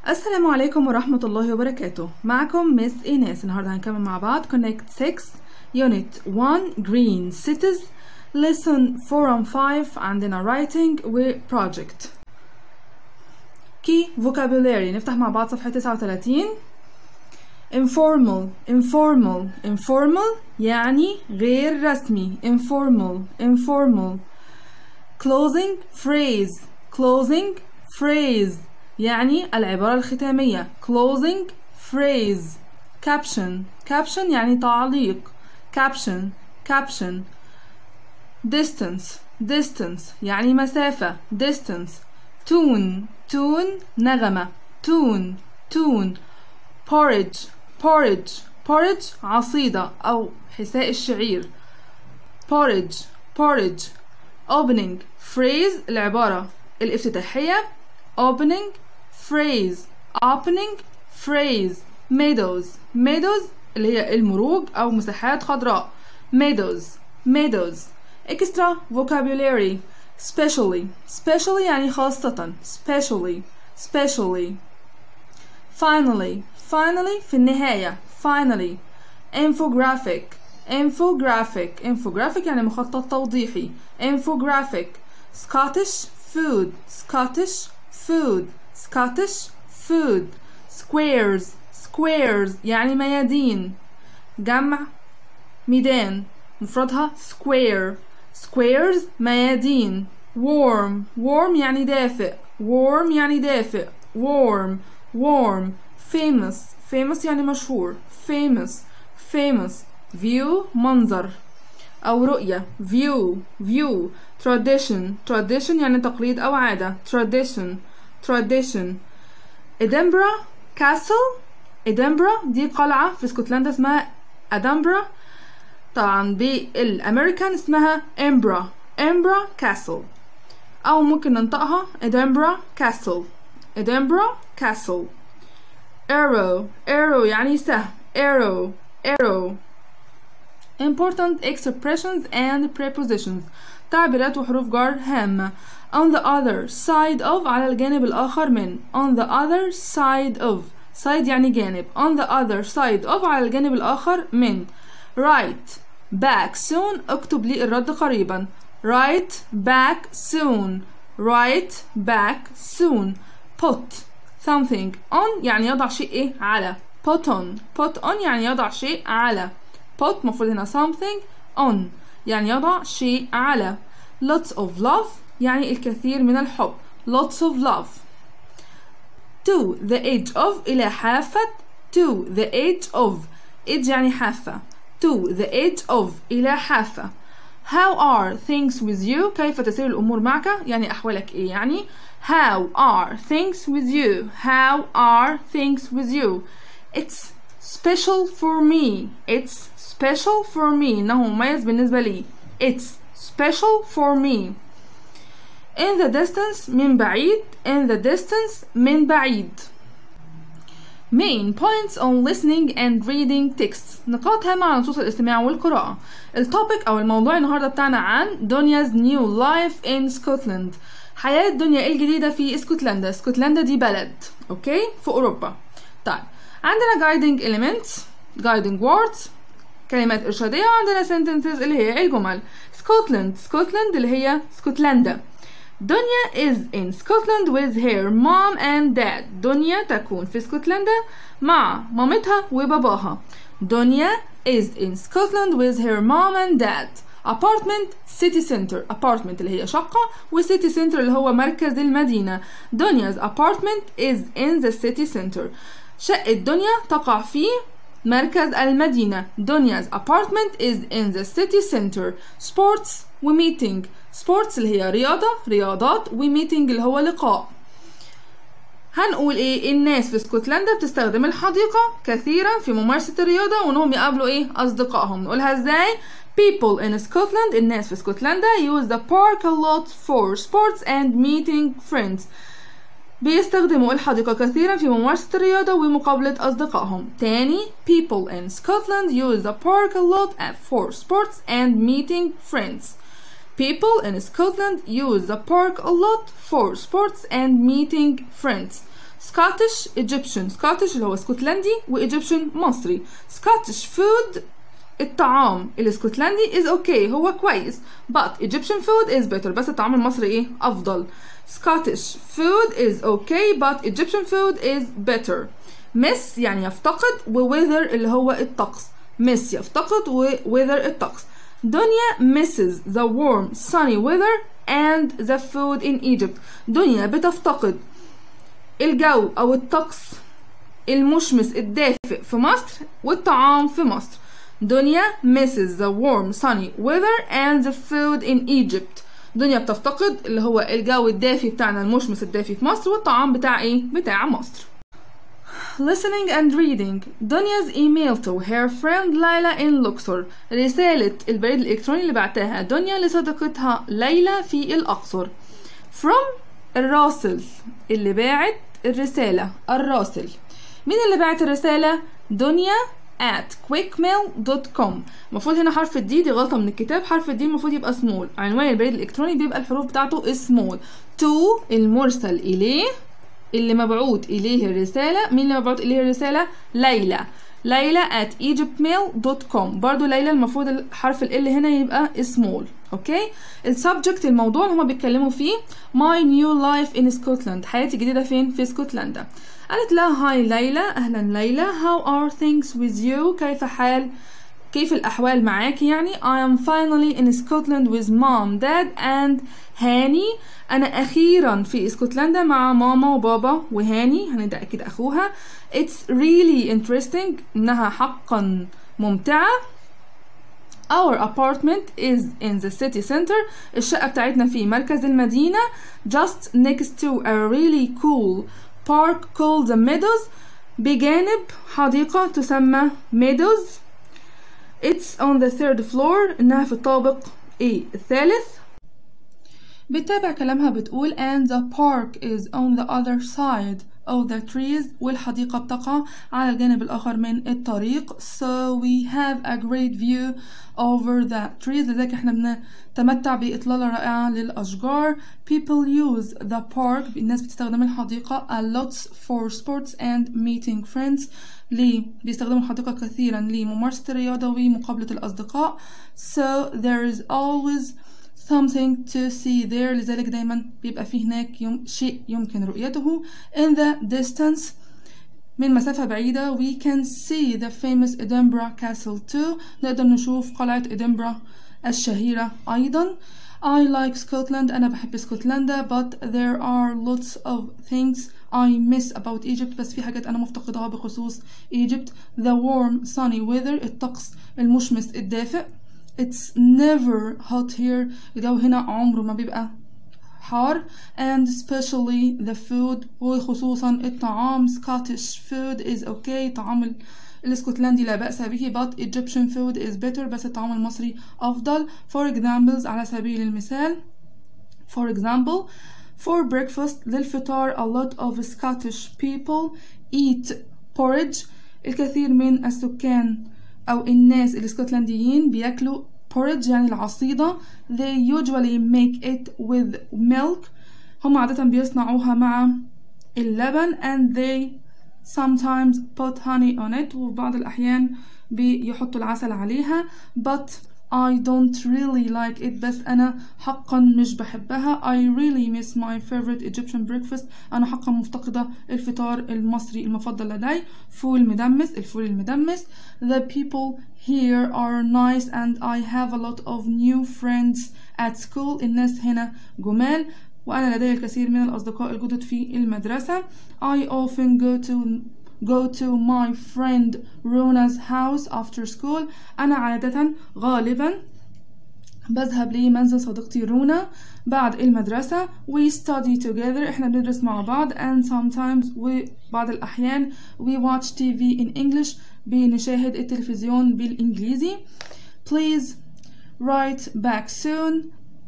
السلام عليكم ورحمة الله وبركاته. معكم مس إيناس. النهاردة هنكمل مع بعض Connect 6 Unit 1 Green Cities Lesson 4 and 5. عندنا Writing و Project. Key Vocabulary. نفتح مع بعض صفحة 39. Informal Informal Informal يعني غير رسمي. Informal Closing Phrase Closing Phrase يعني العبارة الختامية. Closing phrase. Caption يعني تعليق. Caption Distance يعني مسافة. Distance Tune نغمة. Tune Porridge عصيدة أو حساء الشعير. Porridge Opening phrase العبارة الافتتاحية. Opening phrase Meadows اللي هي المروج أو مساحات خضراء. Meadows Extra vocabulary. Specially يعني خاصة. Specially Finally في النهاية. Finally Infographic يعني مخطط توضيحي. Infographic Scottish food Squares يعني ميادين. جمع ميدان مفردها squares ميادين. Warm يعني دافئ. Warm Famous يعني مشهور. Famous View منظر أو رؤية. View Tradition يعني تقليد أو عادة. Tradition Edinburgh Castle دي قلعة في اسكتلندا اسمها Edinburgh. طبعا بالأمريكان اسمها Edinburgh Castle أو ممكن ننطقها Edinburgh Castle. Arrow يعني سهم. Arrow Important expressions and prepositions. تعبيرات وحروف جر هامة. On the other side of على الجانب الآخر من. On the other side of side يعني جانب. On the other side of على الجانب الآخر من. Write back soon اكتب لي الرد قريبا. Write back soon. Put something on يعني يضع شيء ايه على. Put on يعني يضع شيء على. Put مفروض هنا something on يعني يضع شيء على. Lots of love يعني الكثير من الحب. Lots of love. To the edge of إلى حافة. To the edge of edge يعني حافة. To the edge of إلى حافة. How are things with you كيف تسير الأمور معك يعني أحوالك إيه يعني. How are things with you It's special for me إنه مميز بالنسبة لي. It's special for me. In the distance من بعيد. Main points on listening and reading texts. نقاط هامة على نصوص الاستماع والقراءة. التوبيك أو الموضوع النهاردة بتاعنا عن دنيا's new life in Scotland. حياة دنيا الجديدة في اسكتلندا. اسكتلندا دي بلد اوكي في أوروبا. طيب عندنا guiding elements guiding words كلمات إرشادية. وعندنا sentences اللي هي الجمل. Scotland اللي هي اسكتلندا. دنيا is in Scotland with her mom and dad. دنيا تكون في اسكتلندا مع مامتها وباباها. دنيا is in Scotland with her mom and dad. Apartment city center. Apartment اللي هي شقة و city center اللي هو مركز المدينة. دنيا's apartment is in the city center. شقة دنيا تقع في مركز المدينة. دنيا's apartment is in the city center. Sports و meeting. Sports اللي هي رياضات و meeting اللي هو لقاء. هنقول ايه. الناس في اسكتلندا بتستخدم الحديقة كثيرا في ممارسة الرياضة وانهم يقابلوا ايه أصدقائهم. نقولها ازاي. People in Scotland الناس في اسكتلندا use the park a lot for sports and meeting friends. بيستخدموا الحديقة كثيرا في ممارسة الرياضة ومقابلة أصدقائهم. تاني. People in Scotland use the park a lot for sports and meeting friends. People in Scotland use the park a lot for sports and meeting friends. Scottish Egyptian. Scottish اللي هو اسكتلندي و Egyptian مصري. Scottish food الطعام الاسكتلندي is okay هو كويس but Egyptian food is better بس الطعام المصري ايه أفضل. Scottish food is okay but Egyptian food is better. miss يعني يفتقد و weather اللي هو الطقس. miss يفتقد و weather الطقس. دنيا misses the warm sunny weather and the food in Egypt. دنيا بتفتقد الجو أو الطقس المشمس الدافئ في مصر والطعام في مصر. دنيا misses the warm sunny weather and the food in Egypt. دنيا بتفتقد اللي هو الجو الدافي بتاعنا المشمس الدافي في مصر والطعام بتاع ايه؟ بتاع مصر. Listening and reading. دنيا's email to her friend ليلى in Luxor. رسالة البريد الإلكتروني اللي بعتها دنيا لصديقتها ليلى في الأقصر. From الراسل اللي باعت الرسالة. الراسل مين اللي باعت الرسالة؟ دنيا at quickmail.com. المفروض هنا حرف الدي دي غلطة من الكتاب. حرف الدي المفروض يبقى سمول. عنوان البريد الإلكتروني بيبقى الحروف بتاعته سمول. to المرسل إليه اللي مبعوث إليه الرسالة. مين اللي مبعوث إليه الرسالة؟ ليلى. ليلى at egyptmail.com. برضو ليلى المفروض الحرف ال هنا يبقى small. اوكي. السبجكت الموضوع اللي هما بيتكلموا فيه my new life in Scotland. حياتي الجديدة فين؟ في اسكتلندا. قالت لها هاي ليلى. أهلا ليلى. how are things with you؟ كيف الأحوال معاكي يعني. I am finally in Scotland with mom, dad and هاني. أنا أخيرا في اسكتلندا مع ماما وبابا وهاني. هاني ده أكيد أخوها. It's really interesting. إنها حقا ممتعة. Our apartment is in the city center. الشقة بتاعتنا في مركز المدينة. Just next to a really cool park called the Meadows. بجانب حديقة تسمى Meadows. It's on the third floor. إنها في الطابق الثالث. بتتابع كلامها بتقول and the park is on the other side of the trees. والحديقة بتقع على الجانب الآخر من الطريق. So we have a great view over the trees. لذلك احنا بنتمتع بإطلالة رائعة للأشجار. People use the park. الناس بتستخدم الحديقة a lot for sports and meeting friends. بيستخدموا الحديقة كثيرا لممارسة الرياضة ومقابلة الأصدقاء. So there is always something to see there. لذلك دايما بيبقى فيه هناك شيء يمكن رؤيته. In the distance من مسافة بعيدة we can see the famous Edinburgh Castle too. نقدر نشوف قلعة إدنبرا الشهيرة أيضا. I like Scotland. أنا بحب اسكتلندا. But there are lots of things I miss about Egypt. بس في حاجات أنا مفتقدها بخصوص Egypt. The warm sunny weather. الطقس المشمس الدافئ. It's never hot here. الجو هنا عمره ما بيبقى حار. And especially the food. وخصوصا الطعام. Scottish food is okay. طعام الاسكتلندي لا بأس به. But Egyptian food is better. بس الطعام المصري أفضل. For examples على سبيل المثال. For example for breakfast للفطار a lot of Scottish people eat porridge. الكثير من السكان أو الناس الاسكتلنديين بياكلوا porridge يعني العصيدة. They usually make it with milk. هم عادة بيصنعوها مع اللبن. And they sometimes put honey on it. وفي بعض الأحيان بيحطوا العسل عليها. But I don't really like it. بس أنا حقا مش بحبها. I really miss my favorite Egyptian breakfast. أنا حقا مفتقدة الفطار المصري المفضل لدي. فول مدمس. الفول المدمس. The people here are nice and I have a lot of new friends at school. الناس هنا جمال وأنا لدي الكثير من الأصدقاء الجدد في المدرسة. I often go to my friend Rona's house after school. أنا عادة غالبا بذهب لمنزل صديقتي رونا بعد المدرسة. We study together. إحنا بندرس مع بعض. And sometimes وبعض الأحيان we watch TV in English. بنشاهد التلفزيون بالإنجليزي. Please write back soon.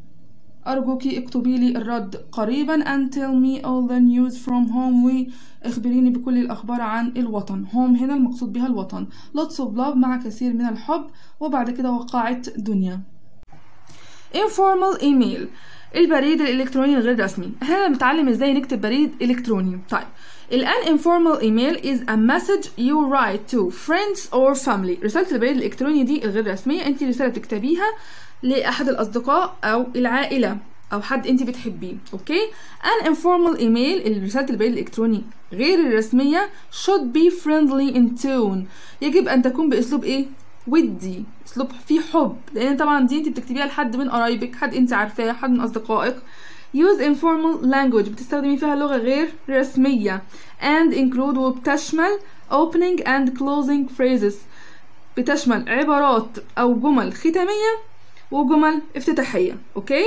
أرجوكي اكتبي لي الرد قريبا. And tell me all the news from home. واخبريني بكل الأخبار عن الوطن. home هنا المقصود بها الوطن. Lots of love مع كثير من الحب. وبعد كده وقعت دنيا. informal email البريد الإلكتروني الغير رسمي. احنا بنتعلم ازاي نكتب بريد إلكتروني. طيب an informal email is a message you write to friends or family. رسالة البريد الإلكتروني دي الغير رسمية، أنت رسالة تكتبيها لأحد الأصدقاء أو العائلة أو حد أنت بتحبيه. أوكي. an informal email رسالة البريد الإلكتروني غير الرسمية should be friendly in tone. يجب أن تكون بأسلوب إيه؟ ودي، أسلوب فيه حب، لأن طبعا دي أنت بتكتبيها لحد من قرايبك، حد أنت عارفاه، حد من أصدقائك. use informal language بتستخدمي فيها لغة غير رسمية. and include وبتشمل opening and closing phrases بتشمل عبارات أو جمل ختامية وجمل افتتاحية. أوكي.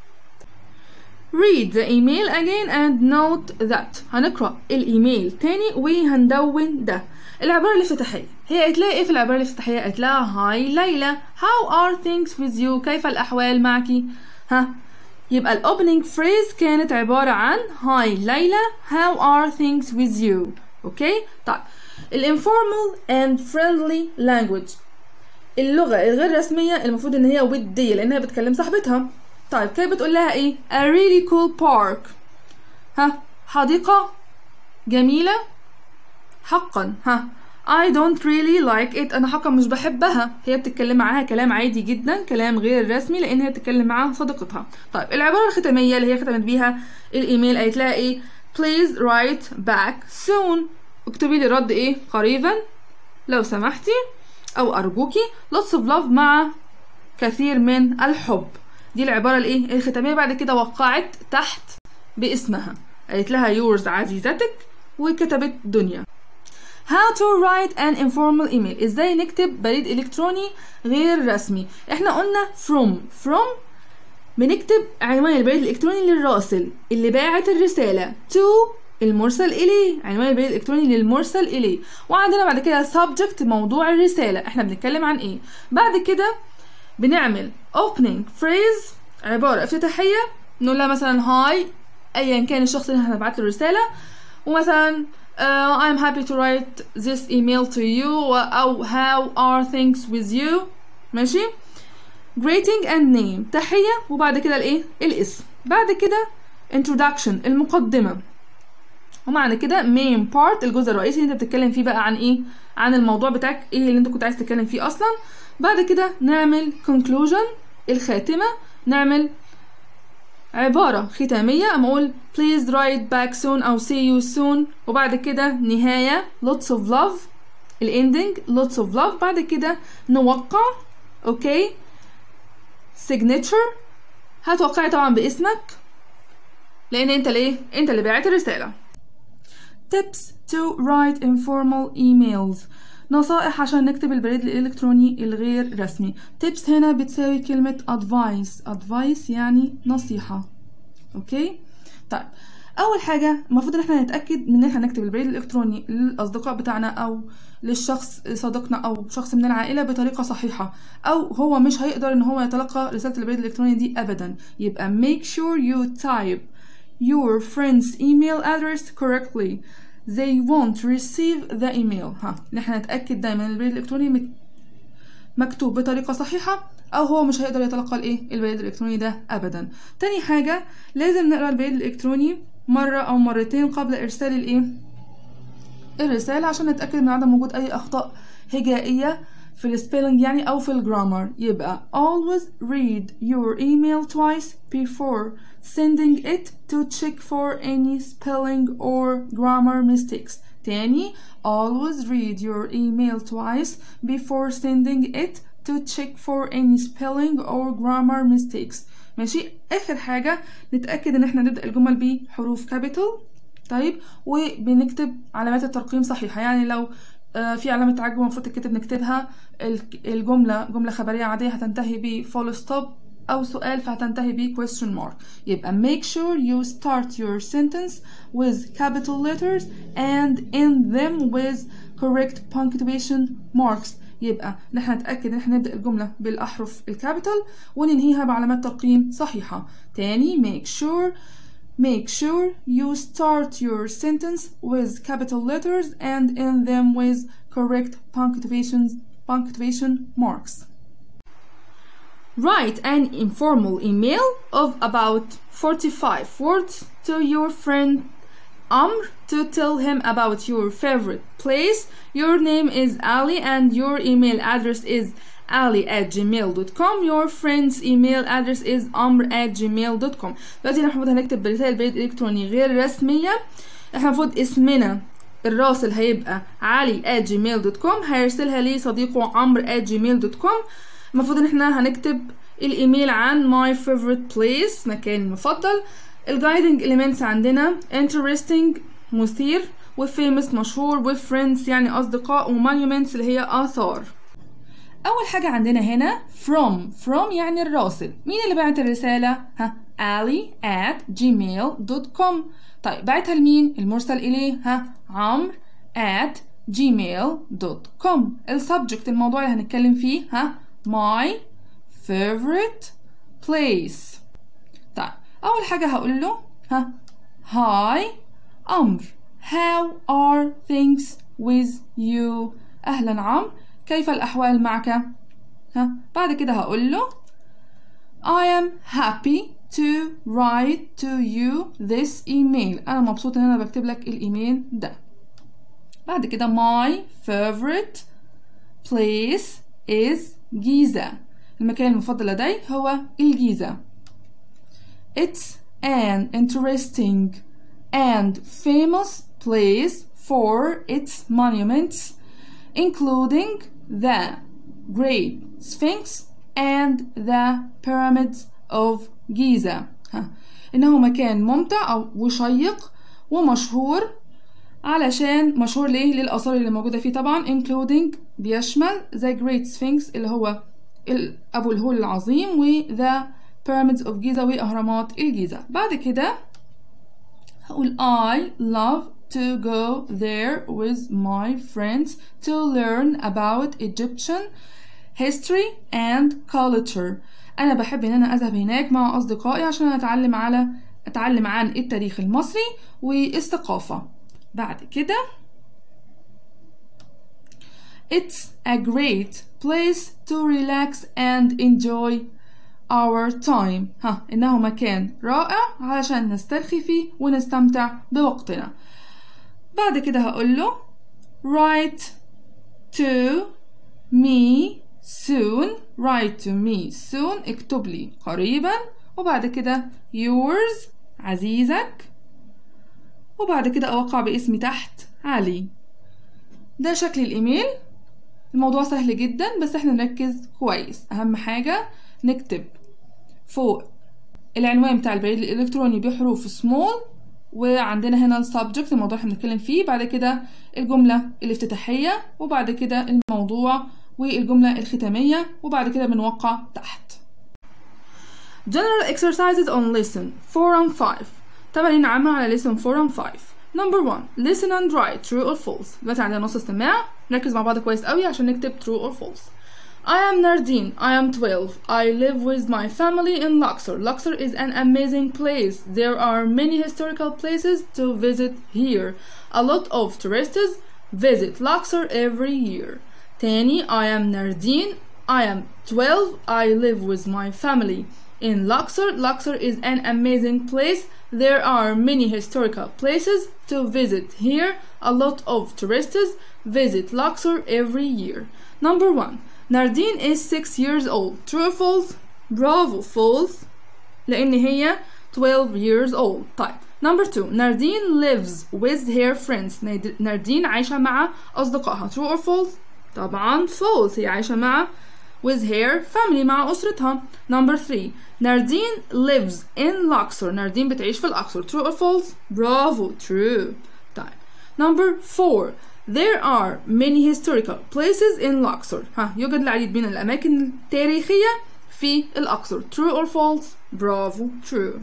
read the email again and note that. هنقرأ الإيميل تاني وهندون ده. العبارة الافتتاحية هي هتلاقي ايه في العبارة الافتتاحية؟ هتلاقي هاي ليلى how are things with you. كيف الأحوال معك؟ ها، يبقى ال opening phrase كانت عبارة عن هاي ليلى how are things with you. اوكي. طيب ال informal and friendly language اللغة الغير رسمية المفروض ان هي ودية لانها بتكلم صاحبتها. طيب كيف بتقول لها ايه؟ a really cool park. ها، حديقة جميلة حقا. ها، I don't really like it. أنا حقا مش بحبها. هي بتتكلم معاها كلام عادي جدا، كلام غير رسمي، لأن هي بتتكلم مع صديقتها. طيب العبارة الختامية اللي هي ختمت بيها الإيميل قالت لها إيه؟ please write back soon. اكتبي لي رد إيه؟ قريبا لو سمحتي، أو أرجوكي. lots of love مع كثير من الحب. دي العبارة الإيه؟ الختامية. بعد كده وقعت تحت باسمها، قالت لها yours عزيزتك، وكتبت دنيا. How to write an informal email. ازاي نكتب بريد الكتروني غير رسمي؟ احنا قلنا from بنكتب عنوان البريد الالكتروني للراسل اللي باعت الرسالة، to المرسل اليه، عنوان البريد الالكتروني للمرسل اليه. وعندنا بعد كده subject موضوع الرسالة، احنا بنتكلم عن ايه. بعد كده بنعمل opening phrase عبارة افتتاحية، نقول لها مثلا هاي ايا كان الشخص اللي هنبعت له الرسالة، ومثلا I'm happy to write this email to you أو how are things with you. ماشي. greeting and name تحية، وبعد كده الايه؟ الاسم. بعد كده introduction المقدمة، ومعنى كده main part الجزء الرئيسي اللي انت بتتكلم فيه بقى عن ايه؟ عن الموضوع بتاعك، ايه اللي انت كنت عايز تتكلم فيه اصلا. بعد كده نعمل conclusion الخاتمة، نعمل عبارة ختامية، أما أقول please write back soon أو see you soon. وبعد كده نهاية lots of love الending lots of love. بعد كده نوقع أوكي signature، هتوقعي طبعا باسمك لأن أنت ليه؟ أنت اللي باعت الرسالة. tips to write informal emails. نصائح عشان نكتب البريد الإلكتروني الغير رسمي. tips هنا بتساوي كلمة advice يعني نصيحة. اوكي. طيب اول حاجة المفروض ان احنا نتأكد من ان احنا نكتب البريد الإلكتروني للأصدقاء بتاعنا او للشخص صديقنا او شخص من العائلة بطريقة صحيحة، او هو مش هيقدر ان هو يتلقى رسالة البريد الإلكتروني دي ابدا. يبقى make sure you type your friend's email address correctly. they won't receive the email. نحن نتأكد دايما البريد الإلكتروني مكتوب بطريقة صحيحة أو هو مش هيقدر يتلقى البريد الإلكتروني ده أبدا. تاني حاجة لازم نقرأ البريد الإلكتروني مرة أو مرتين قبل إرسال الرسالة عشان نتأكد من عدم وجود أي أخطاء هجائية في السبيلنج يعني أو في الجرامر. يبقى always read your email twice before sending it to check for any spelling or grammar mistakes. تاني always read your email twice before sending it to check for any spelling or grammar mistakes. ماشي. آخر حاجة نتأكد إن احنا نبدأ الجمل بحروف capital. طيب وبنكتب علامات الترقيم صحيحة، يعني لو في علامة تعجب المفروض تتكتب نكتبها. الجملة جملة خبرية عادية هتنتهي ب full stop أو سؤال فهتنتهي ب question mark. يبقى make sure you start your sentence with capital letters and end them with correct punctuation marks. يبقى نحن نتأكد ان احنا نبدأ الجملة بالأحرف الكابيتال وننهيها بعلامات ترقيم صحيحة. تاني make sure you start your sentence with capital letters and end them with correct punctuation marks. Write an informal email of about 45 words to your friend Amr to tell him about your favorite place. Your name is Ali and your email address is ali@gmail.com. Your friend's email address is amr@gmail.com. دلوقتي احنا المفروض هنكتب برسائل بريد الكتروني غير رسمية. احنا المفروض اسمنا الراسل هيبقى ali@gmail.com، هيرسلها لي صديقه عمرو@gmail.com. المفروض ان احنا هنكتب الايميل عن my favorite place، مكان المفضل. الجايدنج elements عندنا interesting مثير، وفيمس مشهور، وفريندز يعني اصدقاء، ومونيومنتس اللي هي اثار. اول حاجه عندنا هنا from يعني الراسل. مين اللي بعت الرساله؟ ali@gmail.com. طيب بعتها لمين؟ المرسل اليه عمرو@gmail.com. السبجكت الموضوع اللي هنتكلم فيه my favorite place. طيب اول حاجه هقول له hi عمرو how are things with you. اهلا عمرو، كيف الاحوال معك؟ بعد كده هقول له I am happy to write to you this email. انا مبسوط ان انا بكتب لك الايميل ده. بعد كده my favorite place is جيزة. المكان المفضل لدي هو الجيزة. It's an interesting and famous place for its monuments, including the Great Sphinx and the Pyramids of Giza. إنه مكان ممتع وشيق ومشهور. علشان مشهور ليه؟ للآثار اللي موجودة فيه طبعا، including بيشمل the Great Sphinx اللي هو أبو الهول العظيم، و the Pyramids of Giza وأهرامات الجيزة. بعد كده هقول I love to go there with my friends to learn about Egyptian history and culture. أنا بحب إن أنا أذهب هناك مع أصدقائي عشان أتعلم عن التاريخ المصري والثقافة. بعد كده It's a great place to relax and enjoy our time. إنه مكان رائع علشان نسترخي فيه ونستمتع بوقتنا. بعد كده هقول له write to me soon. write to me soon اكتب لي قريبا. وبعد كده yours عزيزك. وبعد كده أوقع باسمي تحت علي. ده شكل الإيميل. الموضوع سهل جدا بس احنا نركز كويس. أهم حاجة نكتب فوق العنوان بتاع البريد الإلكتروني بحروف small، وعندنا هنا السبجكت الموضوع اللي بنتكلم فيه، بعد كده الجملة الافتتاحية، وبعد كده الموضوع والجملة الختامية، وبعد كده بنوقع تحت. General exercises on lesson 4 and 5. تمارين عامة على lesson 4 and 5. Number 1 listen and write true or false. دلوقتي عندنا نص استماع، نركز مع بعض كويس قوي عشان نكتب true or false. I am Nardine. I am 12. I live with my family in Luxor. Luxor is an amazing place. There are many historical places to visit here. A lot of tourists visit Luxor every year. تاني I am Nardine. I am 12. I live with my family in Luxor. Luxor is an amazing place. There are many historical places to visit here. A lot of tourists visit Luxor every year. Number 1 Nardine is 6 years old. True or false? Bravo, false. لأن هي 12 years old. طيب. Number 2 Nardine lives with her friends. ناردين عايشة مع أصدقائها. True or false? طبعا false. هي عايشة مع with her family مع أسرتها. Number 3 Nardine lives in Luxor. ناردين بتعيش في الأقصر. True or false? Bravo, true. طيب. Number 4 There are many historical places in Luxor. يوجد العديد من الأماكن التاريخية في الأقصر. True or false? Bravo, true.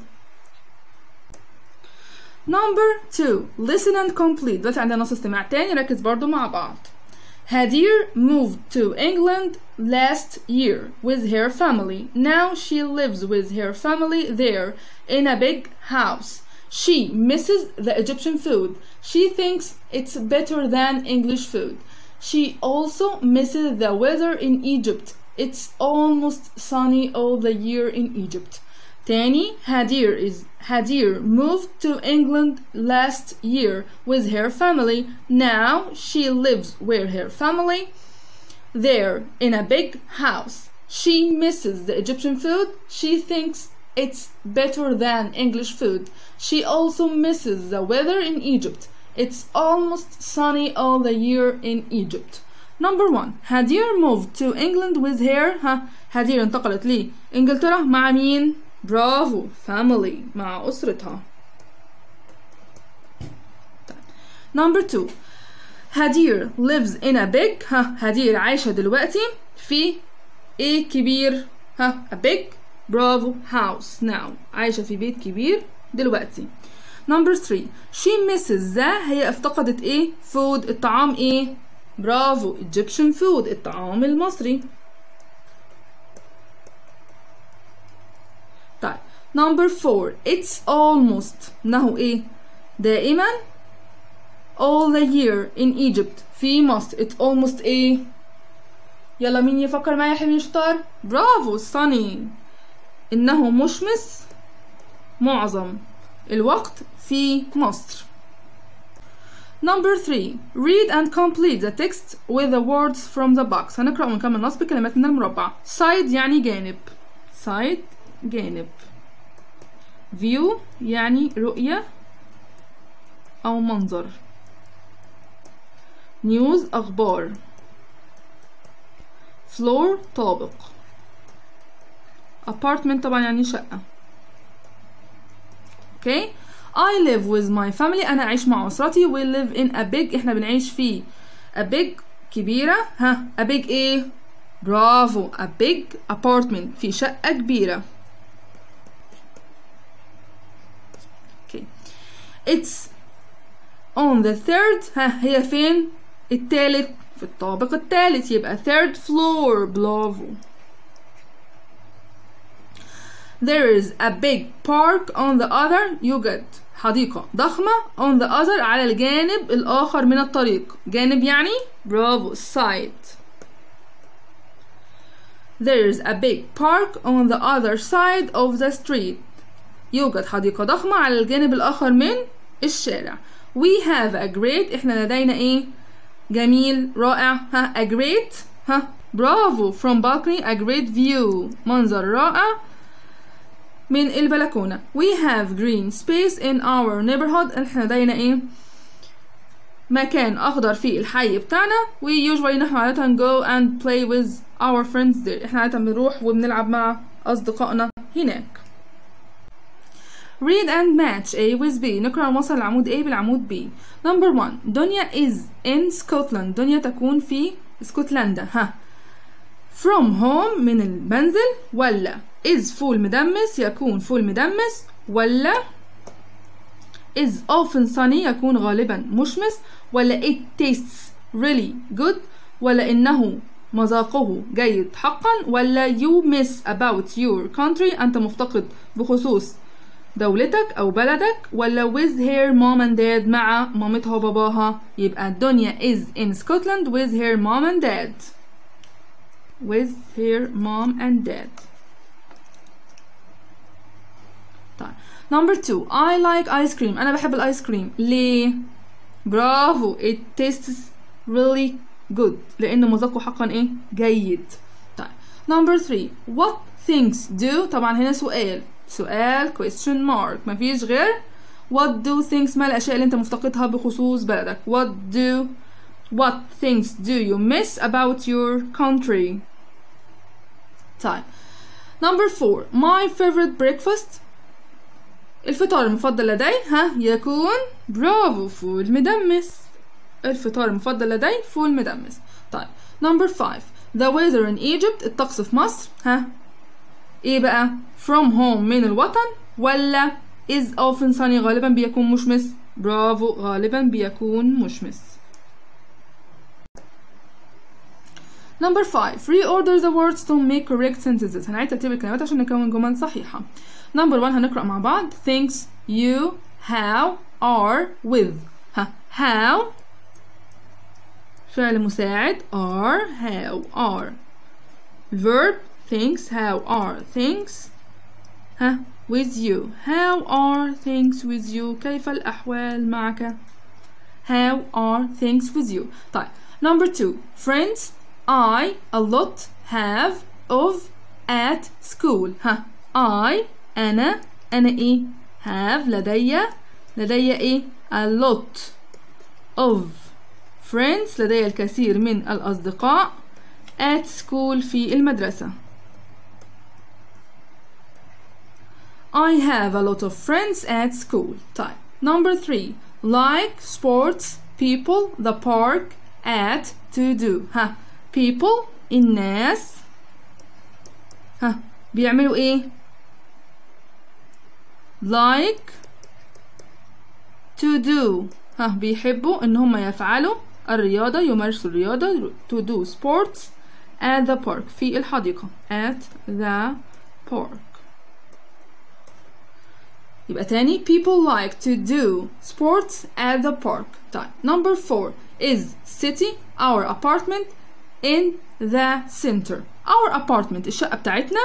Number 2 Listen and complete. دلوقتي عندنا نص استماع تاني، ركز برضو مع بعض. Hadir moved to England last year with her family. Now she lives with her family there in a big house. She misses the Egyptian food. She thinks it's better than English food. She also misses the weather in Egypt. It's almost sunny all the year in Egypt. تاني Hadir moved to England last year with her family. Now she lives with her family there in a big house. She misses the Egyptian food. She thinks it's better than English food. She also misses the weather in Egypt. It's almost sunny all the year in Egypt. Number 1. Hadir moved to England with her Hadir انتقلت لإنجلترا مع مين؟ برافو family مع أسرتها. Number 2. Hadir lives in a big Hadir عايشة دلوقتي في ايه كبير a big برافو house now عايشة في بيت كبير دلوقتي. Number 3. She misses هي افتقدت ايه food الطعام ايه برافو Egyptian food الطعام المصري. طيب Number 4. It's almost انه ايه دائما all the year in Egypt في مصر. It's almost ايه يلا مين يفكر معايا يا حبيبي شطار برافو sunny انه مشمس معظم الوقت في مصر. Number 3. Read and complete the text with the words from the box. هنقرأ ونكمل نص بكلمات من المربع. Side يعني جانب side جانب. View يعني رؤية أو منظر. News أخبار. Floor طابق. Apartment طبعا يعني شقة. Okay. I live with my family. أنا أعيش مع أسرتي. We live in a big إحنا بنعيش في a big كبيرة a big إيه برافو a big apartment في شقة كبيرة. Okay. It's on the third هي فين التالت في الطابق الثالث يبقى third floor برافو. There is a big park on the other. يوجد حديقة ضخمة on the other على الجانب الآخر من الطريق. جانب يعني برافو side. There is a big park on the other side of the street. يوجد حديقة ضخمة على الجانب الآخر من الشارع. We have a great إحنا لدينا إيه جميل رائع a great برافو from balcony a great view منظر رائع من البلكونة. We have green space in our neighborhood. احنا لدينا ايه مكان اخضر في الحي بتاعنا. We usually نحن عادة go and play with our friends there. احنا عادة بنروح وبنلعب مع اصدقائنا هناك. Read and match A with B. نقرأ ونوصل العمود A بالعمود B. Number 1. دنيا is in Scotland. دنيا تكون في اسكتلندا. From home من المنزل ولا is فول مدمس يكون فول مدمس ولا is often sunny يكون غالبا مشمس ولا it tastes really good ولا إنه مذاقه جيد حقا ولا you miss about your country أنت مفتقد بخصوص دولتك أو بلدك ولا with her mom and dad مع مامتها وباباها. يبقى الدنيا is in Scotland with her mom and dad. with her mom and dad. طيب number 2. I like ice cream. أنا بحب الآيس كريم. ليه؟ برافو it tastes really good لأنه مذاقه حقا إيه؟ جيد. طيب number 3. what things do طبعا هنا سؤال question mark مفيش غير what do things ما الأشياء اللي أنت مفتقدها بخصوص بلدك. what things do you miss about your country. طيب number 4. my favorite breakfast الفطار المفضل لدي يكون برافو فول مدمس. الفطار المفضل لدي فول مدمس. طيب number 5. the weather in Egypt الطقس في مصر ايه بقى from home من الوطن ولا is often sunny غالبا بيكون مشمس. برافو غالبا بيكون مشمس. number 5. reorder the words to make correct sentences. هنعيد ترتيب الكلمات عشان نكون جمل صحيحة. number 1 هنقرأ مع بعض things you how are with. how فعل مساعد are how are verb things how are things with you. How are things with you? كيف الأحوال معك؟ How are things with you? طيب number 2 friends I a lot have of at school. ها I أنا إيه؟ have لدي إيه؟ a lot of friends لدي الكثير من الأصدقاء at school في المدرسة. I have a lot of friends at school. طيب number 3 like sports people the park at to do. ها people الناس ها بيعملوا ايه؟ like to do ها بيحبوا ان هم يفعلوا الرياضة يمارسوا الرياضة to do sports at the park في الحديقة at the park. يبقى تاني people like to do sports at the park. طيب number 4 is city our apartment in the center. our apartment الشقة بتاعتنا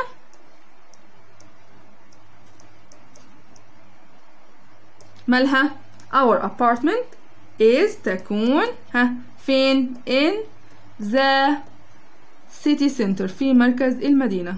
مالها our apartment is تكون ها فين in the city center في مركز المدينة.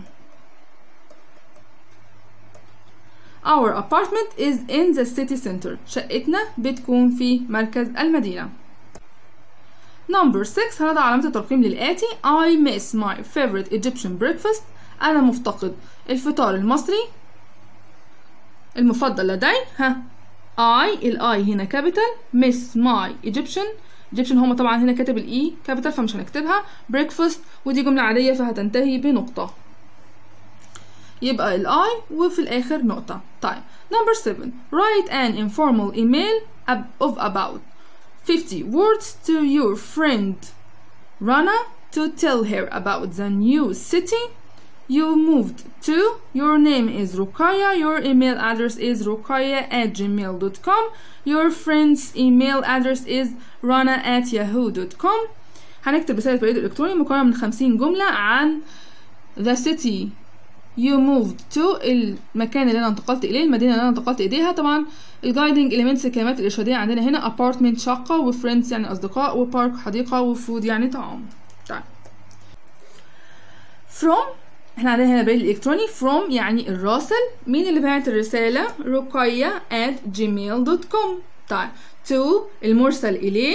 Our apartment is in the city center. شقتنا بتكون في مركز المدينة. Number 6 هنضع علامة الترقيم للآتي I miss my favorite Egyptian breakfast. أنا مفتقد الفطار المصري المفضل لدي. ها I الآي هنا capital miss my Egyptian هما طبعا هنا كاتب الإي capital فمش هنكتبها breakfast ودي جملة عادية فهتنتهي بنقطة يبقى الآي وفي الآخر نقطة. طيب number 7 write an informal email of about 50 words to your friend Rana to tell her about the new city you moved to. Your name is Rukaya. Your email address is rukaya@gmail.com. Your friend's email address is rana@yahoo.com. هنكتب رسالة بريد إلكتروني مكونة من 50 جملة عن the city you moved to المكان اللي أنا انتقلت إليه المدينة اللي أنا انتقلت إليها. طبعا الجايدنج إليمنتس الكلمات الإرشادية عندنا هنا apartment شقة وفريندز يعني أصدقاء وبارك حديقة وفود يعني طعام. طيب from احنا عندنا هنا بريد الإلكتروني from يعني الراسل. مين اللي بعت الرسالة؟ rukaya@gmail.com. طيب to المرسل إليه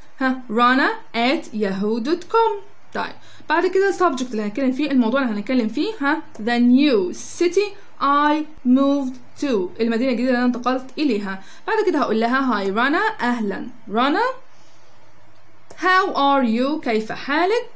rana@yahoo.com. طيب بعد كده subject اللي هنتكلم فيه الموضوع اللي هنتكلم فيه the new city I moved to المدينة الجديدة اللي أنا انتقلت إليها. بعد كده هقول لها hi رنا أهلا رنا how are you كيف حالك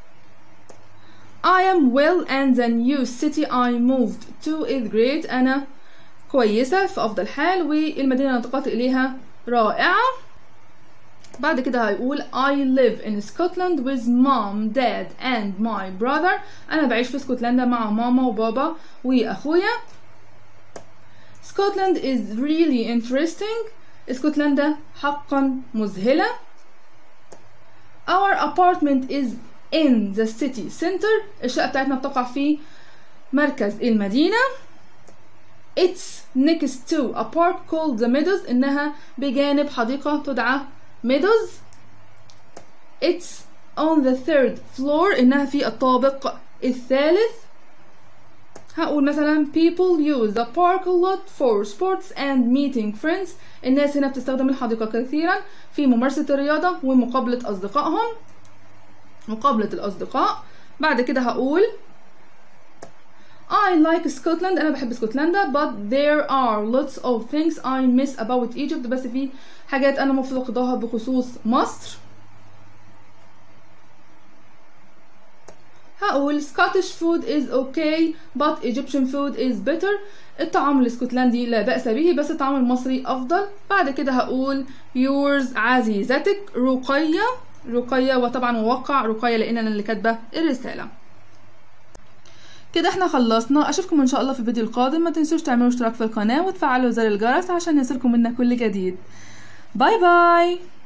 I am well and the new city I moved to is great أنا كويسة في أفضل حال والمدينة اللي انتقلت إليها رائعة. بعد كده هيقول I live in Scotland with mom, dad and my brother. أنا بعيش في اسكتلندا مع ماما وبابا وأخويا. Scotland is really interesting. اسكتلندا حقا مذهلة. Our apartment is in the city center. الشقة بتاعتنا بتقع في مركز المدينة. It's next to a park called the Meadows. إنها بجانب حديقة تدعى Meadows. It's on the 3rd floor. إنها في الطابق الثالث. هقول مثلا people use the park a lot for sports and meeting friends. الناس هنا بتستخدم الحديقة كثيرا في ممارسة الرياضة ومقابلة أصدقائهم مقابلة الأصدقاء. بعد كده هقول I like Scotland. أنا بحب اسكتلندا but there are lots of things I miss about Egypt. بس في حاجات أنا مفتقداها بخصوص مصر. هقول Scottish food is okay but Egyptian food is better. الطعام الاسكتلندي لا بأس به بس الطعام المصري أفضل. بعد كده هقول yours عزيزتك رقية وطبعا موقع رقية لأن أنا اللي كاتبة الرسالة. كده احنا خلصنا. اشوفكم ان شاء الله في الفيديو القادم. ما تنسوش تعملوا اشتراك في القناة وتفعلوا زر الجرس عشان يصلكم منا كل جديد. باي باي.